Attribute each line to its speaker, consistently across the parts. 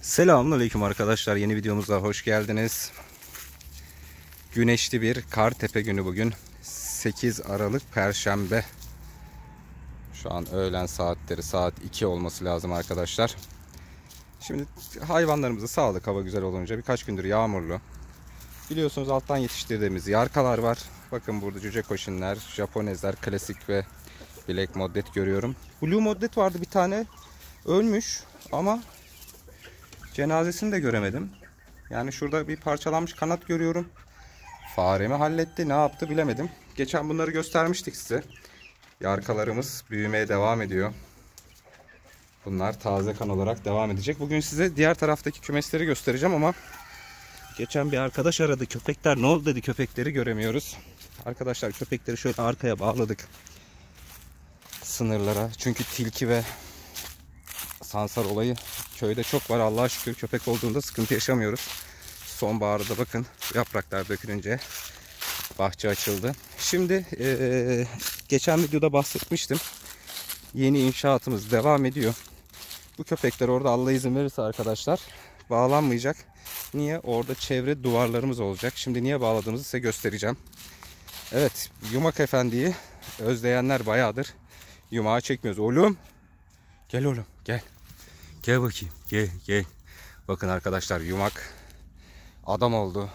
Speaker 1: Selamünaleyküm arkadaşlar. Yeni videomuza hoş geldiniz. Güneşli bir Kartepe günü bugün. 8 Aralık Perşembe. Şu an öğlen saatleri, saat 2 olması lazım arkadaşlar. Şimdi hayvanlarımızı sağladık hava güzel olunca. Birkaç gündür yağmurlu. Biliyorsunuz alttan yetiştirdiğimiz yarkalar var. Bakın burada cüce koşinler, Japonezler, klasik ve Black Moddet görüyorum. Blue Moddet vardı bir tane. Ölmüş ama cenazesini de göremedim. Yani şurada bir parçalanmış kanat görüyorum. Faremi halletti, ne yaptı bilemedim. Geçen bunları göstermiştik size. Yarkalarımız büyümeye devam ediyor. Bunlar taze kan olarak devam edecek. Bugün size diğer taraftaki kümesleri göstereceğim ama geçen bir arkadaş aradı. Köpekler ne oldu dedi, köpekleri göremiyoruz. Arkadaşlar köpekleri şöyle arkaya bağladık. Sınırlara. Çünkü tilki ve sansar olayı köyde çok var. Allah'a şükür köpek olduğunda sıkıntı yaşamıyoruz. Sonbaharda bakın yapraklar dökülünce bahçe açıldı. Şimdi geçen videoda bahsetmiştim. Yeni inşaatımız devam ediyor. Bu köpekler orada Allah izin verirse arkadaşlar bağlanmayacak. Niye? Orada çevre duvarlarımız olacak. Şimdi niye bağladığımızı size göstereceğim. Evet, Yumak Efendi'yi özleyenler bayağıdır yumağa çekmiyoruz. Oğlum gel oğlum gel. Gel bakayım gel gel. Bakın arkadaşlar yumak adam oldu.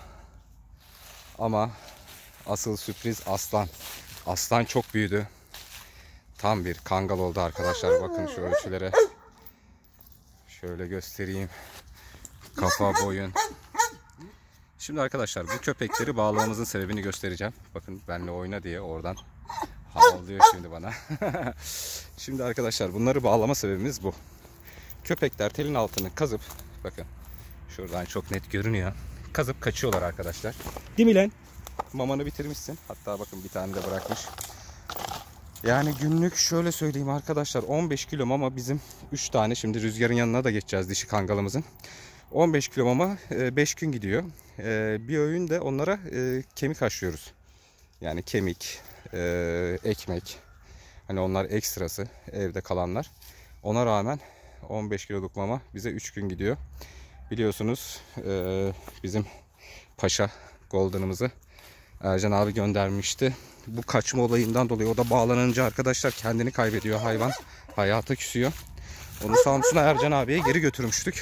Speaker 1: Ama asıl sürpriz aslan. Aslan çok büyüdü. Tam bir kangal oldu arkadaşlar. Bakın şu ölçülere. Şöyle göstereyim. Kafa, boyun. Şimdi arkadaşlar bu köpekleri bağlamamızın sebebini göstereceğim. Bakın benimle oyna diye oradan havlıyor şimdi bana. Şimdi arkadaşlar bunları bağlama sebebimiz bu. Köpekler telin altını kazıp, bakın şuradan çok net görünüyor. Kazıp kaçıyorlar arkadaşlar. Değil mi lan? Mamanı bitirmişsin. Hatta bakın bir tane de bırakmış. Yani günlük şöyle söyleyeyim arkadaşlar, 15 kilo mama bizim 3 tane, şimdi Rüzgar'ın yanına da geçeceğiz dişi kangalımızın. 15 kilo mama 5 gün gidiyor. Bir öğün de onlara kemik haşlıyoruz. Yani kemik, ekmek. Hani onlar ekstrası evde kalanlar. Ona rağmen 15 kiloluk mama bize 3 gün gidiyor. Biliyorsunuz bizim Paşa Golden'ımızı Ercan abi göndermişti. Bu kaçma olayından dolayı o da bağlanınca arkadaşlar kendini kaybediyor hayvan. Hayata küsüyor. Onu Samsun'a Ercan abiye geri götürmüştük.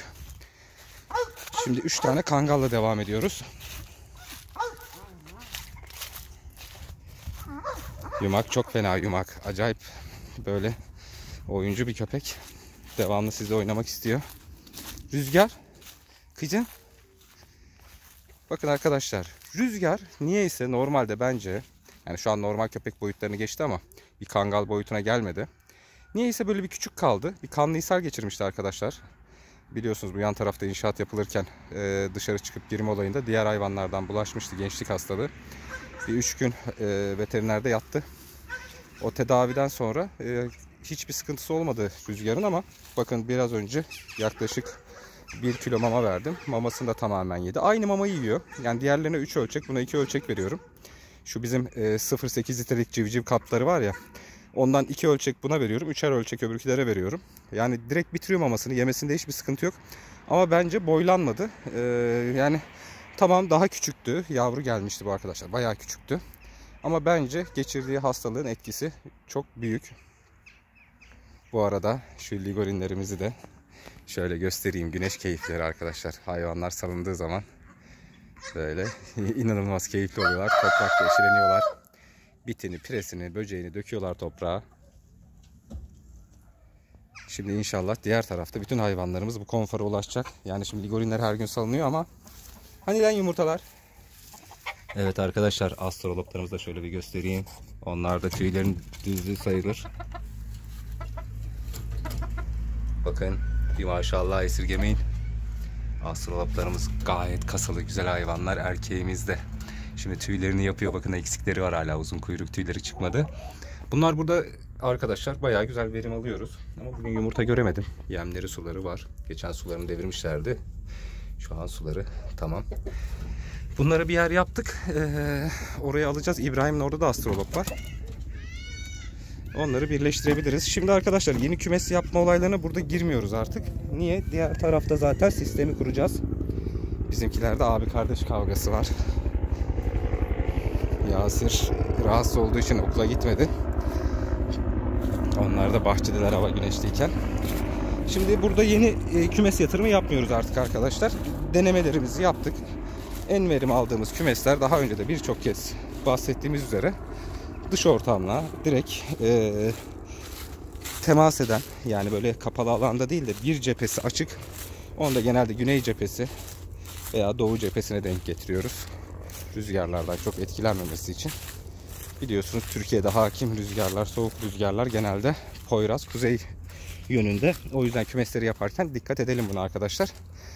Speaker 1: Şimdi 3 tane kangalla devam ediyoruz. Yumak çok fena yumak. Acayip böyle oyuncu bir köpek. Devamlı sizle oynamak istiyor. Rüzgar. Kızım. Bakın arkadaşlar. Rüzgar niyeyse normalde bence, yani şu an normal köpek boyutlarını geçti ama bir kangal boyutuna gelmedi. Niyeyse böyle bir küçük kaldı. Bir kanlı ishal geçirmişti arkadaşlar. Biliyorsunuz bu yan tarafta inşaat yapılırken dışarı çıkıp girme olayında diğer hayvanlardan bulaşmıştı, gençlik hastalığı. Bir 3 gün veterinerde yattı. O tedaviden sonra hiçbir sıkıntısı olmadı Rüzgar'ın ama bakın biraz önce yaklaşık 1 kilo mama verdim. Mamasını da tamamen yedi. Aynı mamayı yiyor. Yani diğerlerine 3 ölçek, buna 2 ölçek veriyorum. Şu bizim 0,8 litrelik civciv kapları var ya. Ondan 2 ölçek buna veriyorum. 3'er ölçek öbürkülere veriyorum. Yani direkt bitiriyor mamasını. Yemesinde hiçbir sıkıntı yok. Ama bence boylanmadı. Yani tamam daha küçüktü. Yavru gelmişti bu arkadaşlar. Bayağı küçüktü. Ama bence geçirdiği hastalığın etkisi çok büyük. Bu arada şu ligorinlerimizi de şöyle göstereyim. Güneş keyifleri arkadaşlar. Hayvanlar salındığı zaman böyle inanılmaz keyifli oluyorlar. Toprakta eşeleniyorlar. Bitini, piresini, böceğini döküyorlar toprağa. Şimdi inşallah diğer tarafta bütün hayvanlarımız bu konfora ulaşacak. Yani şimdi ligorinler her gün salınıyor ama hani lan yumurtalar. Evet arkadaşlar, astroloplarımızı da şöyle bir göstereyim. Onlar da tüylerin düzlüğü sayılır. Bakın bir maşallah esirgemeyin. Astroloplarımız gayet kasılı güzel hayvanlar, erkeğimiz de. Şimdi tüylerini yapıyor, bakın eksikleri var, hala uzun kuyruk tüyleri çıkmadı. Bunlar burada arkadaşlar bayağı güzel verim alıyoruz. Ama bugün yumurta göremedim. Yemleri, suları var. Geçen sularını devirmişlerdi. Şu an suları tamam. Bunları bir yer yaptık. Oraya alacağız. İbrahim'in orada da astrolop var. Onları birleştirebiliriz. Şimdi arkadaşlar yeni kümes yapma olaylarına burada girmiyoruz artık. Niye? Diğer tarafta zaten sistemi kuracağız. Bizimkilerde abi kardeş kavgası var. Yasir rahatsız olduğu için okula gitmedi. Onlar da bahçedeler hava güneşliyken. Şimdi burada yeni kümes yatırımı yapmıyoruz artık arkadaşlar. Denemelerimizi yaptık. En verim aldığımız kümesler daha önce de birçok kez bahsettiğimiz üzere dış ortamla direkt temas eden, yani böyle kapalı alanda değil de bir cephesi açık. Onu da genelde güney cephesi veya doğu cephesine denk getiriyoruz. Rüzgarlardan çok etkilenmemesi için. Biliyorsunuz Türkiye'de hakim rüzgarlar, soğuk rüzgarlar genelde Poyraz, kuzey yönünde. O yüzden kümesleri yaparken dikkat edelim buna arkadaşlar.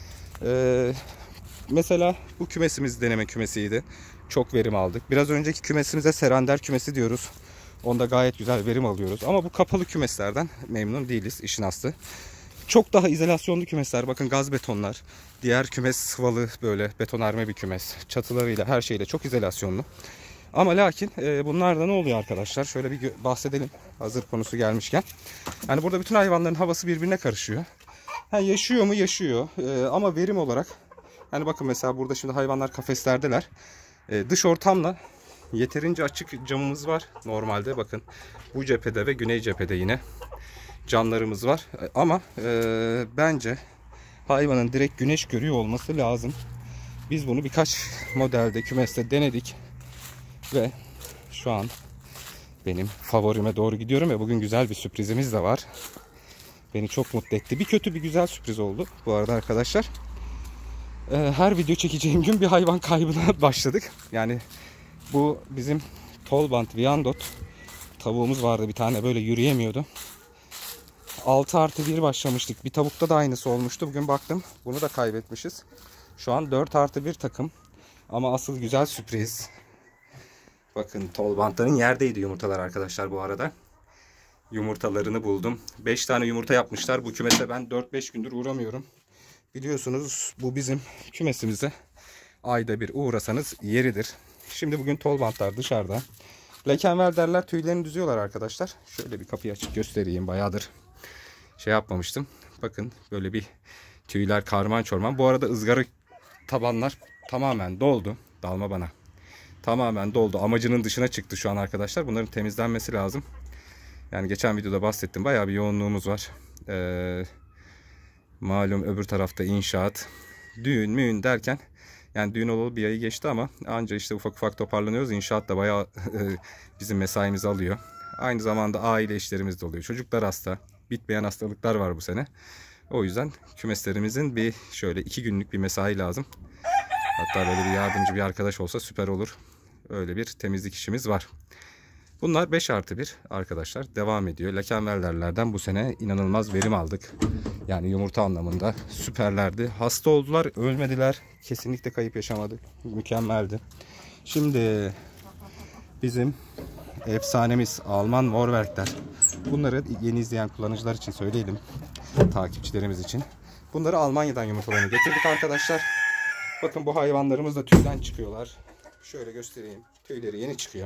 Speaker 1: Mesela bu kümesimiz deneme kümesiydi. Çok verim aldık. Biraz önceki kümesimize Serander kümesi diyoruz. Onda gayet güzel verim alıyoruz. Ama bu kapalı kümeslerden memnun değiliz, işin aslı. Çok daha izolasyonlu kümesler. Bakın gaz betonlar. Diğer kümes sıvalı, böyle betonarme bir kümes. Çatılarıyla, her şeyle çok izolasyonlu. Ama lakin bunlarda ne oluyor arkadaşlar? Şöyle bir bahsedelim hazır konusu gelmişken. Yani burada bütün hayvanların havası birbirine karışıyor. Yaşıyor mu? Yaşıyor. Ama verim olarak, hani bakın mesela burada şimdi hayvanlar kafeslerdeler. Dış ortamla yeterince açık camımız var normalde. Bakın bu cephede ve güney cephede yine camlarımız var. Ama bence hayvanın direkt güneş görüyor olması lazım. Biz bunu birkaç modelde kümeste denedik. Ve şu an benim favorime doğru gidiyorum ve bugün güzel bir sürprizimiz de var. Beni çok mutlu etti. Bir kötü bir güzel sürpriz oldu bu arada arkadaşlar. Her video çekeceğim gün bir hayvan kaybına başladık. Yani bu bizim Tolbant Viandot tavuğumuz vardı, bir tane böyle yürüyemiyordu. 6+1 başlamıştık. Bir tavukta da aynısı olmuştu. Bugün baktım bunu da kaybetmişiz. Şu an 4+1 takım. Ama asıl güzel sürpriz. Bakın Tolbantların yerdeydi yumurtalar arkadaşlar bu arada. Yumurtalarını buldum. 5 tane yumurta yapmışlar. Bu kümese ben 4-5 gündür uğramıyorum. Biliyorsunuz bu bizim kümesimize ayda bir uğrasanız yeridir. Şimdi bugün Tolbantlar dışarıda. Lekenverderler tüylerini düzüyorlar arkadaşlar. Şöyle bir kapıyı açıp göstereyim. Bayağıdır şey yapmamıştım. Bakın böyle bir tüyler karman çorman. Bu arada ızgara tabanlar tamamen doldu. Dalma bana. Tamamen doldu. Amacının dışına çıktı şu an arkadaşlar. Bunların temizlenmesi lazım. Yani geçen videoda bahsettim. Bayağı bir yoğunluğumuz var. Malum öbür tarafta inşaat. Düğün müğün derken. Yani düğün olalı bir ayı geçti ama anca işte ufak ufak toparlanıyoruz. İnşaat da bayağı bizim mesaimizi alıyor. Aynı zamanda aile işlerimiz de oluyor. Çocuklar hasta. Bitmeyen hastalıklar var bu sene. O yüzden kümeslerimizin bir şöyle 2 günlük bir mesai lazım. Hatta böyle bir yardımcı bir arkadaş olsa süper olur. Öyle bir temizlik işimiz var. Bunlar 5+1 arkadaşlar. Devam ediyor. Lekenverderlerden bu sene inanılmaz verim aldık. Yani yumurta anlamında süperlerdi. Hasta oldular, ölmediler. Kesinlikle kayıp yaşamadık. Mükemmeldi. Şimdi bizim efsanemiz Alman Vorwerkler. Bunları yeni izleyen kullanıcılar için söyleyelim. Takipçilerimiz için. Bunları Almanya'dan yumurtalarını getirdik arkadaşlar. Bakın bu hayvanlarımız da tüyden çıkıyorlar. Şöyle göstereyim. Tüyleri yeni çıkıyor.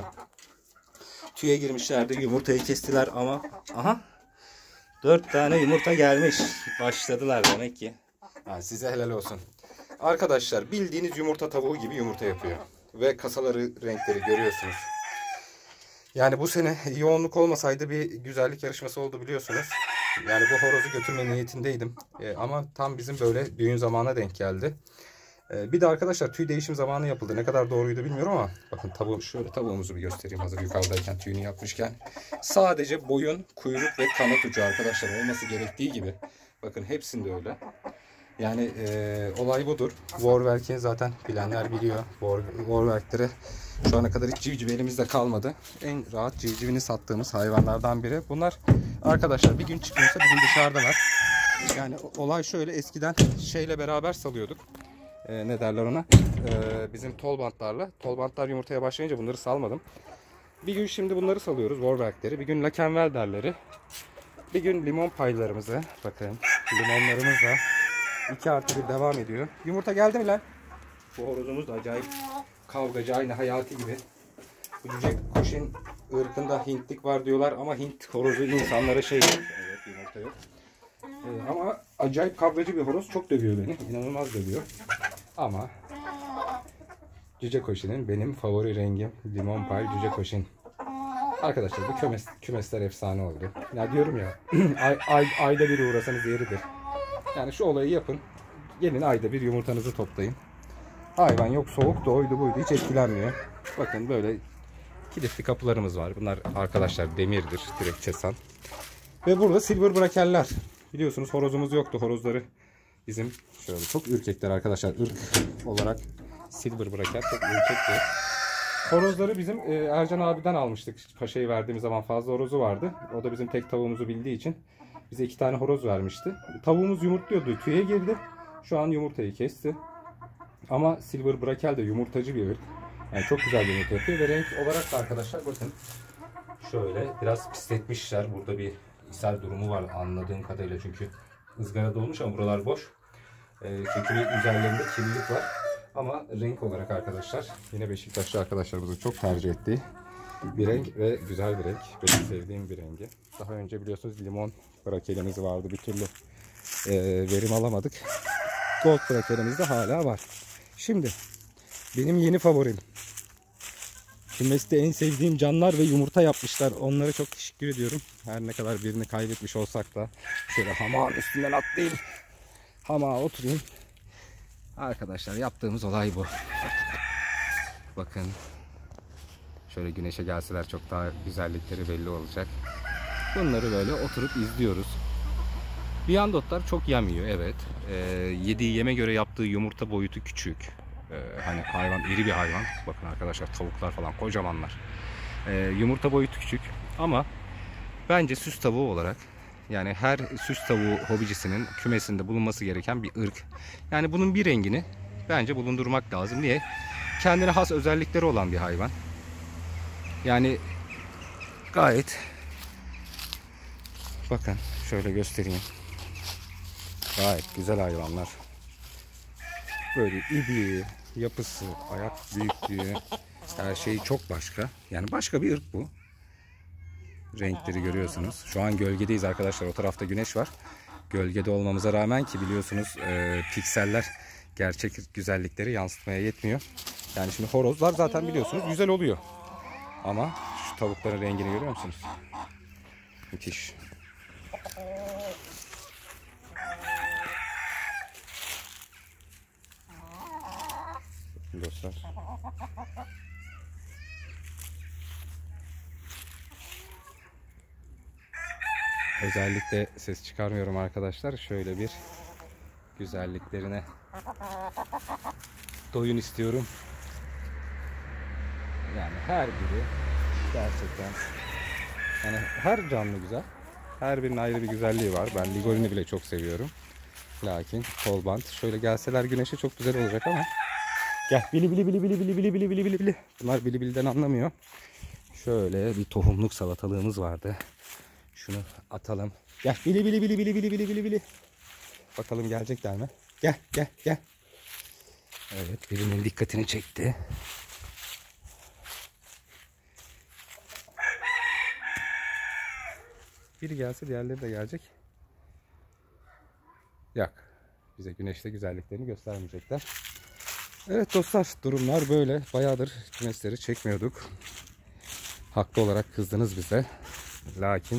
Speaker 1: Tüye girmişlerdi. Yumurtayı kestiler ama aha 4 tane yumurta gelmiş. Başladılar demek ki. Ha, size helal olsun. Arkadaşlar bildiğiniz yumurta tavuğu gibi yumurta yapıyor. Ve kasaları, renkleri görüyorsunuz. Yani bu sene yoğunluk olmasaydı bir güzellik yarışması oldu biliyorsunuz. Yani bu horozu götürme niyetindeydim. Ama tam bizim böyle düğün zamanına denk geldi. Bir de arkadaşlar tüy değişim zamanı yapıldı. Ne kadar doğruydu bilmiyorum ama bakın tavuğum, şöyle tavuğumuzu bir göstereyim hazır yukarıdayken tüyünü yapmışken. Sadece boyun, kuyruk ve kanat ucu arkadaşlar olması gerektiği gibi. Bakın hepsinde öyle. Yani olay budur. Vorwerk'i zaten bilenler biliyor. Vorwerk'lere şu ana kadar hiç civciv elimizde kalmadı. En rahat civcivini sattığımız hayvanlardan biri. Bunlar arkadaşlar bir gün çıkıyorsa bir gün dışarıdalar. Yani olay şöyle, eskiden şeyle beraber salıyorduk. Ne derler ona? Bizim Tolbantlarla. Tolbantlar yumurtaya başlayınca bunları salmadım. Bir gün şimdi bunları salıyoruz. Vorwerk'leri. Bir gün Lekenwerder'leri. Bir gün limon paylarımızı. Bakın limonlarımız da 2+1 devam ediyor. Yumurta geldi mi lan? Bu horozumuz da acayip kavgacı, aynı Hayati gibi. Bu cüce kuşun ırkında Hintlik var diyorlar ama Hint horozu insanlara şey yok. Evet, yumurta yok. Ama acayip kavgacı bir horoz. Çok dövüyor beni. İnanılmaz dövüyor. Ama Cüce Koşin'in benim favori rengim limon pay Cüce Koşin. Arkadaşlar bu kümesler efsane oldu. Ya diyorum ya ayda bir uğrasanız yeridir. Yani şu olayı yapın. Gelin ayda bir yumurtanızı toplayın. Hayvan yok soğuk da oydu buydu hiç etkilenmiyor. Bakın böyle kilitli kapılarımız var. Bunlar arkadaşlar demirdir. Direkt kesan. Ve burada silver brakeller. Biliyorsunuz horozumuz yoktu. Horozları bizim şöyle çok ürkekler arkadaşlar. Irk olarak silver brakeler çok ürkekti. Horozları bizim Ercan abiden almıştık. Paşa'yı verdiğimiz zaman fazla horozu vardı. O da bizim tek tavuğumuzu bildiği için bize 2 tane horoz vermişti. Tavuğumuz yumurtluyordu. Tüye girdi. Şu an yumurtayı kesti. Ama silver brakel de yumurtacı bir ırk. Yani çok güzel yumurta yapıyor ve renk olarak da arkadaşlar bakın şöyle biraz pisletmişler. Burada bir ishal durumu var anladığım kadarıyla çünkü ızgarada olmuş ama buralar boş. Çünkü üzerlerinde kirlilik var. Ama renk olarak arkadaşlar yine Beşiktaşlı arkadaşlarımızın çok tercih ettiği bir renk ve güzel bir renk. Benim sevdiğim bir rengi. Daha önce biliyorsunuz limon brakelimiz vardı. Bir türlü verim alamadık. Gold brakelimiz de hala var. Şimdi benim yeni favorim. Kümeste en sevdiğim canlar ve yumurta yapmışlar. Onlara çok teşekkür ediyorum. Her ne kadar birini kaybetmiş olsak da şöyle hamağın üstünden atlayayım. Hamağa oturayım. Arkadaşlar yaptığımız olay bu. Bakın. Şöyle güneşe gelseler çok daha güzellikleri belli olacak. Bunları böyle oturup izliyoruz. Viyandotlar çok yemiyor evet. Yediği yeme göre yaptığı yumurta boyutu küçük. Hani hayvan iri bir hayvan. Bakın arkadaşlar tavuklar falan kocamanlar. Yumurta boyutu küçük ama bence süs tavuğu olarak yani her süs tavuğu hobicisinin kümesinde bulunması gereken bir ırk. Yani bunun bir rengini bence bulundurmak lazım. Niye? Kendine has özellikleri olan bir hayvan. Yani gayet bakın şöyle göstereyim. Gayet güzel hayvanlar. Böyle ibiği, yapısı, ayak büyüklüğü, her şey çok başka. Yani başka bir ırk bu. Renkleri görüyorsunuz. Şu an gölgedeyiz arkadaşlar. O tarafta güneş var. Gölgede olmamıza rağmen ki biliyorsunuz pikseller gerçek güzellikleri yansıtmaya yetmiyor. Yani şimdi horozlar zaten biliyorsunuz güzel oluyor. Ama şu tavukların rengini görüyor musunuz? Müthiş. Dostlar. Özellikle ses çıkarmıyorum arkadaşlar. Şöyle bir güzelliklerine doyun istiyorum. Yani her biri gerçekten yani her canlı güzel. Her birinin ayrı bir güzelliği var. Ben Ligorin'i bile çok seviyorum. Lakin kolbant şöyle gelseler güneşe çok güzel olacak ama gel bili bili bili bili bili bili bili bili bili bili. Bunlar bili biliden anlamıyor. Şöyle bir tohumluk salatalığımız vardı. Şunu atalım. Gel bili bili bili bili bili bili bili bili. Bakalım gelecekler mi? Gel gel gel. Evet birinin dikkatini çekti. Biri gelse diğerleri de gelecek. Yok. Bize güneşte güzelliklerini göstermeyecekler. Evet dostlar durumlar böyle. Bayağıdır kümesleri çekmiyorduk. Haklı olarak kızdınız bize. Lakin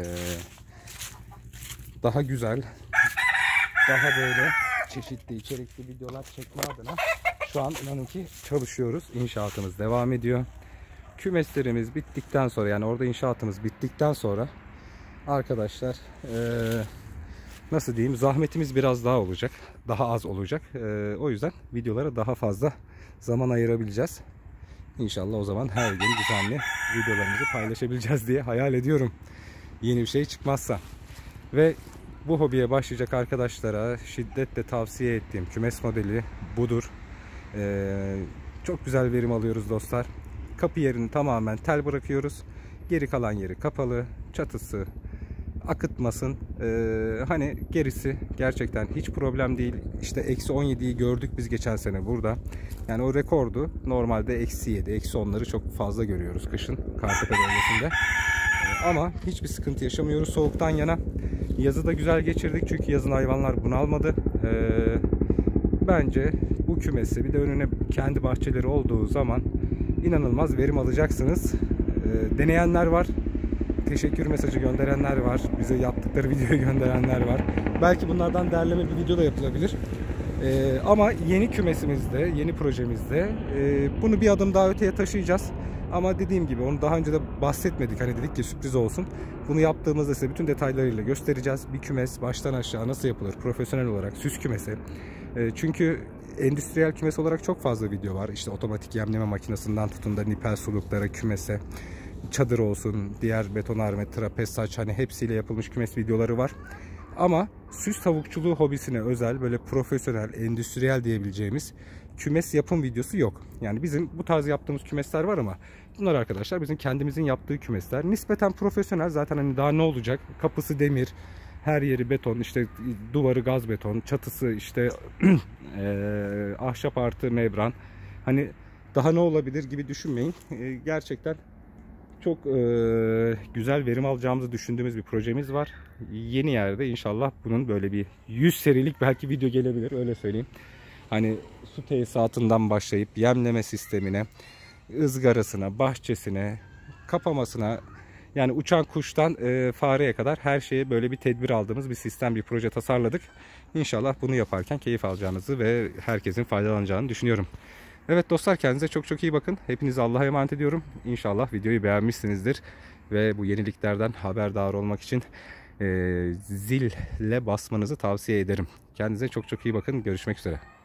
Speaker 1: daha güzel, daha böyle çeşitli içerikli videolar çekme adına şu an inanın ki çalışıyoruz. İnşaatımız devam ediyor. Kümeslerimiz bittikten sonra yani orada inşaatımız bittikten sonra arkadaşlar nasıl diyeyim zahmetimiz biraz daha olacak. Daha az olacak. O yüzden videolara daha fazla zaman ayırabileceğiz. İnşallah o zaman her gün düzenli videolarımızı paylaşabileceğiz diye hayal ediyorum. Yeni bir şey çıkmazsa. Ve bu hobiye başlayacak arkadaşlara şiddetle tavsiye ettiğim kümes modeli budur. Çok güzel verim alıyoruz dostlar. Kapı yerini tamamen tel bırakıyoruz. Geri kalan yeri kapalı. Çatısı akıtmasın. Hani gerisi gerçekten hiç problem değil. İşte -17'yi gördük biz geçen sene burada. Yani o rekordu. Normalde -7, -10'ları çok fazla görüyoruz kışın Kartepe bölgesinde. Ama hiçbir sıkıntı yaşamıyoruz soğuktan yana. Yazı da güzel geçirdik çünkü yazın hayvanlar bunalmadı. Bence bu kümesi, bir de önüne kendi bahçeleri olduğu zaman inanılmaz verim alacaksınız. Deneyenler var. Teşekkür mesajı gönderenler var. Bize yaptıkları videoyu gönderenler var. Belki bunlardan derleme bir video da yapılabilir. Ama yeni kümesimizde, yeni projemizde bunu bir adım daha öteye taşıyacağız. Ama dediğim gibi onu daha önce de bahsetmedik. Hani dedik ki sürpriz olsun. Bunu yaptığımızda size bütün detaylarıyla göstereceğiz. Bir kümes baştan aşağı nasıl yapılır? Profesyonel olarak süs kümesi. Çünkü endüstriyel kümes olarak çok fazla video var. İşte otomatik yemleme makinesinden tutun da nipel suluklara, kümese, çadır olsun, diğer betonarme, trapez saç, hani hepsiyle yapılmış kümes videoları var. Ama süs tavukçuluğu hobisine özel böyle profesyonel, endüstriyel diyebileceğimiz kümes yapım videosu yok. Yani bizim bu tarz yaptığımız kümesler var ama bunlar arkadaşlar bizim kendimizin yaptığı kümesler. Nispeten profesyonel, zaten hani daha ne olacak? Kapısı demir, her yeri beton, işte duvarı gaz beton, çatısı işte ahşap artı membran. Hani daha ne olabilir gibi düşünmeyin. Gerçekten çok güzel verim alacağımızı düşündüğümüz bir projemiz var. Yeni yerde inşallah bunun böyle bir 100 serilik belki video gelebilir, öyle söyleyeyim. Hani su tesisatından başlayıp yemleme sistemine, ızgarasına, bahçesine, kapamasına, yani uçan kuştan fareye kadar her şeye böyle bir tedbir aldığımız bir sistem, bir proje tasarladık. İnşallah bunu yaparken keyif alacağınızı ve herkesin faydalanacağını düşünüyorum. Evet dostlar, kendinize çok çok iyi bakın. Hepinizi Allah'a emanet ediyorum. İnşallah videoyu beğenmişsinizdir. Ve bu yeniliklerden haberdar olmak için zille basmanızı tavsiye ederim. Kendinize çok çok iyi bakın. Görüşmek üzere.